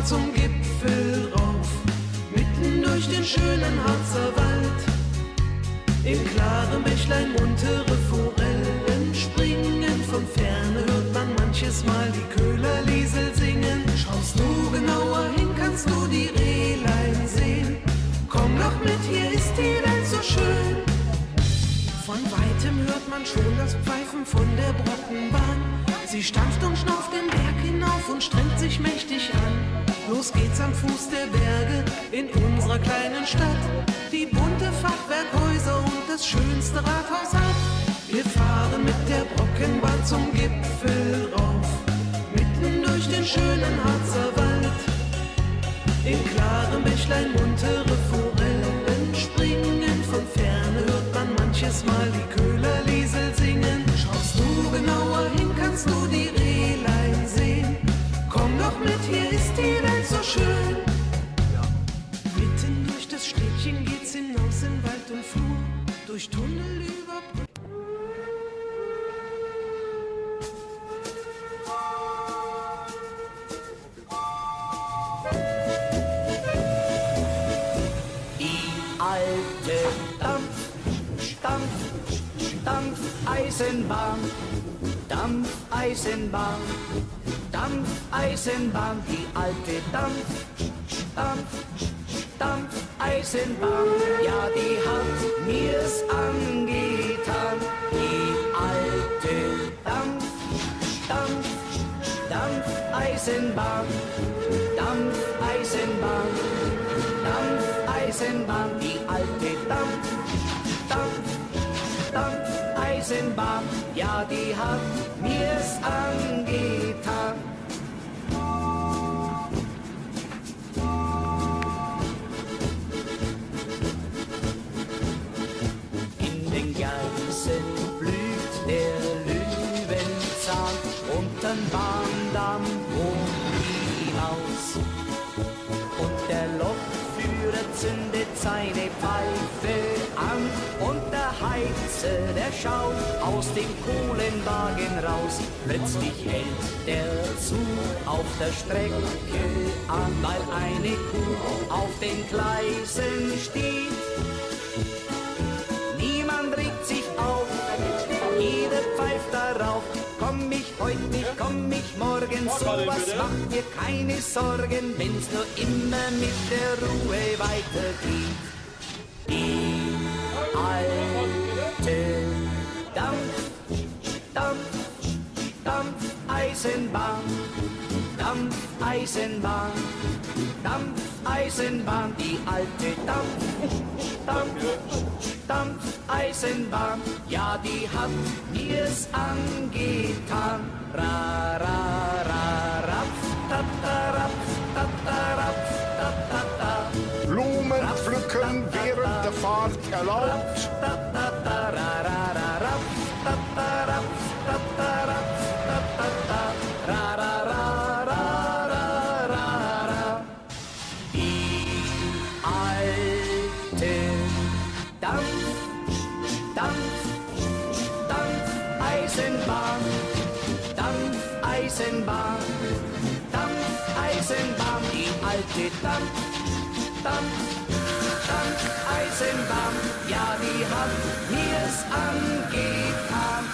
Brockenbahn zum Gipfel rauf, mitten durch den schönen Harzer Wald. Im klaren Bächlein muntere Forellen springen, von Ferne hört man manches Mal die Köhlerliesel singen. Schaust du genauer hin, kannst du die Rehlein sehen. Komm doch mit, hier ist die Welt so schön. Von weitem hört man schon das Pfeifen von der Brockenbahn. Sie stampft und schnauft den Berg hinauf und strengt sich mächtig an. Los geht's am Fuß der Berge in unserer kleinen Stadt, die bunte Fachwerkhäuser und das schönste Rathaus hat. Wir fahren mit der Brockenbahn zum Gipfel rauf, mitten durch den schönen Harzer Wald. Im klaren Bächlein muntere Forellen springen, von Ferne hört man manches Mal die Köhlerliesel singen. Schaust du genauer hin, kannst du die Rehlein sehen. Komm doch mit, hier ist die Welt so schön. Mitten durch das Städtchen geht's hinaus in Wald und Flur, durch Tunnel über Brücken. Dampfeisenbahn, Dampfeisenbahn, Dampfeisenbahn, die alte Dampfeisenbahn, ja, die hat mir's angetan. Die alte Dampfeisenbahn, Dampfeisenbahn, Dampfeisenbahn, die alte Dampfeisenbahn, ja, die hat mir's angetan. In den Geißen blüht der Löwenzahn und ein Bahndamm hoch hinaus. Und der Lokführer zündet seine Pfeife an und der Heizer, der schaut aus dem Kohlenwagen raus. Plötzlich hält der Zug auf der Strecke an, weil eine Kuh auf den Gleisen steht. Niemand regt sich auf, jeder pfeift darauf. Komm ich heut nicht, komm ich morgen, sowas macht dir keine Sorgen, wenn's nur immer mit der Ruhe weitergeht. Die alte Dampfeisenbahn, Dampfeisenbahn, Dampfeisenbahn, die alte Dampfeisenbahn, ja, die hat mir's angetan. Ra, ra, ra, rapf, ta, ta, rapf, ta, ta, rapf, ta, ta, ta. Blumen pflücken während der Fahrt erlaubt. Dampfeisenbahn, Dampfeisenbahn, die alte Dampfeisenbahn, ja, die hat mir's angetan.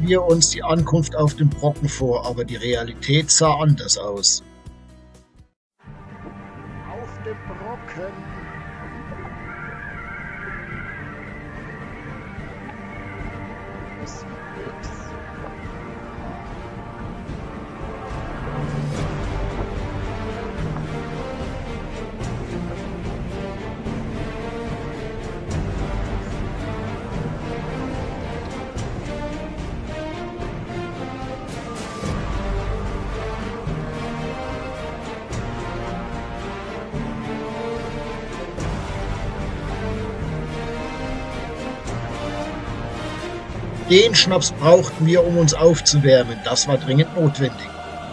wir uns die Ankunft auf dem Brocken vor, aber die Realität sah anders aus. Auf dem Brocken. Es wird nix. Den Schnaps brauchten wir, um uns aufzuwärmen. Das war dringend notwendig.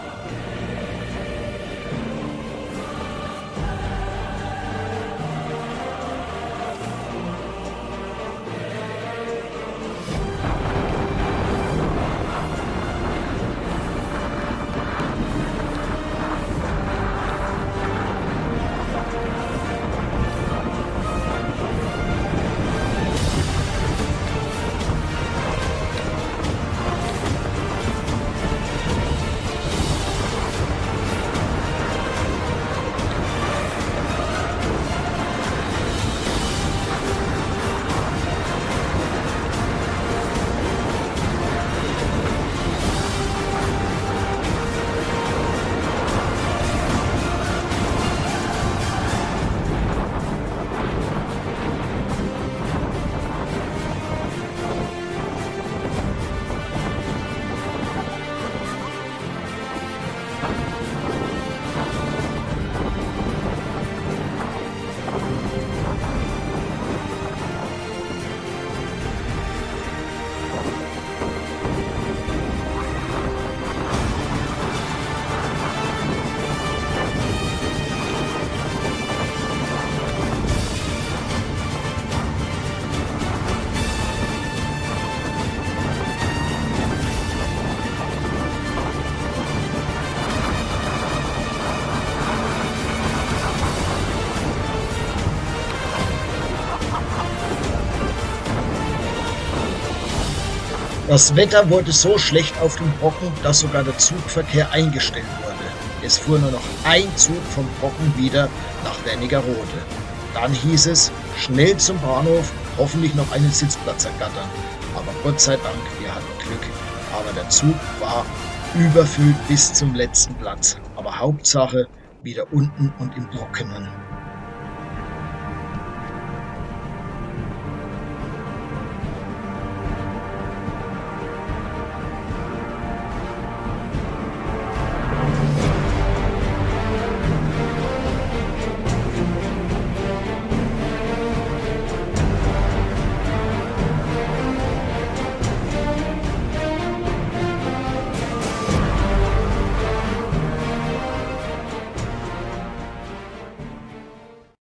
Das Wetter wurde so schlecht auf dem Brocken, dass sogar der Zugverkehr eingestellt wurde. Es fuhr nur noch ein Zug vom Brocken wieder nach Wernigerode. Dann hieß es, schnell zum Bahnhof, hoffentlich noch einen Sitzplatz ergattern. Aber Gott sei Dank, wir hatten Glück. Aber der Zug war überfüllt bis zum letzten Platz. Aber Hauptsache wieder unten und im Trockenen.